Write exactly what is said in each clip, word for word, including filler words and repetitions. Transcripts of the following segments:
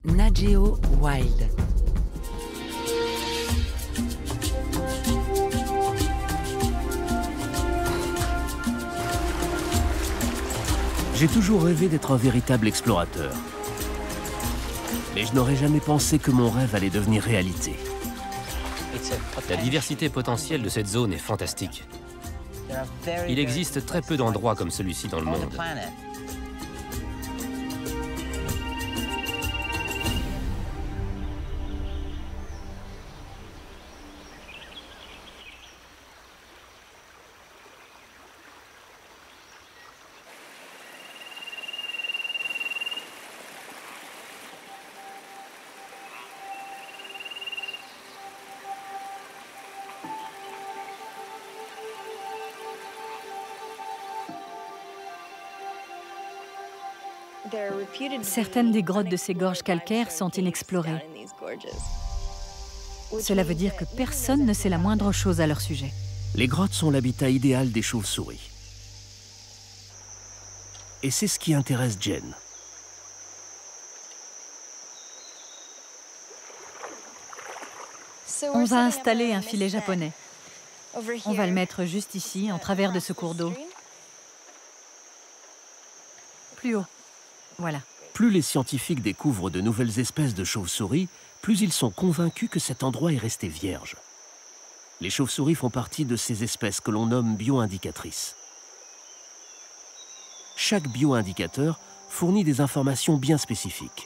Nat Geo Wild. J'ai toujours rêvé d'être un véritable explorateur. Mais je n'aurais jamais pensé que mon rêve allait devenir réalité. La diversité potentielle de cette zone est fantastique. Il existe très peu d'endroits comme celui-ci dans le monde. Certaines des grottes de ces gorges calcaires sont inexplorées. Cela veut dire que personne ne sait la moindre chose à leur sujet. Les grottes sont l'habitat idéal des chauves-souris. Et c'est ce qui intéresse Jen. On va installer un filet japonais. On va le mettre juste ici, en travers de ce cours d'eau. Plus haut. Voilà. Plus les scientifiques découvrent de nouvelles espèces de chauves-souris, plus ils sont convaincus que cet endroit est resté vierge. Les chauves-souris font partie de ces espèces que l'on nomme bioindicatrices. Chaque bioindicateur fournit des informations bien spécifiques.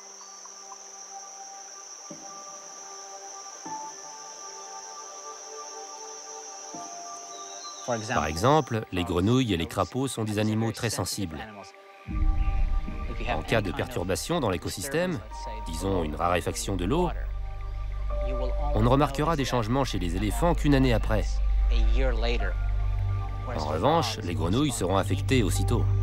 Par exemple, les grenouilles et les crapauds sont des animaux très sensibles. En cas de perturbation dans l'écosystème, disons une raréfaction de l'eau, on ne remarquera des changements chez les éléphants qu'une année après. En revanche, les grenouilles seront affectées aussitôt.